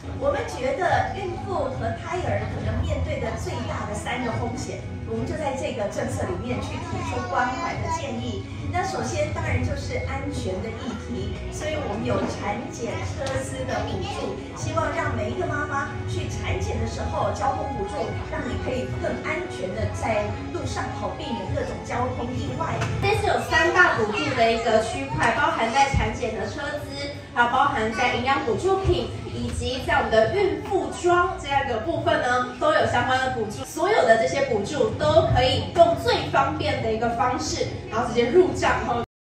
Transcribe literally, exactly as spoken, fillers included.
我们觉得孕妇和胎儿可能面对的最大的三个风险，我们就在这个政策里面去提出关怀的建议。那首先当然就是安全的议题，所以我们有产检车资的补助，希望让每一个妈妈去产检的时候，交通补助让你可以更安全的在路上跑，避免各种交通意外。 这次有三大补助的一个区块，包含在产检的车资，还有包含在营养补助品，以及在我们的孕妇装这样一个部分呢，都有相关的补助。所有的这些补助都可以用最方便的一个方式，然后直接入账后。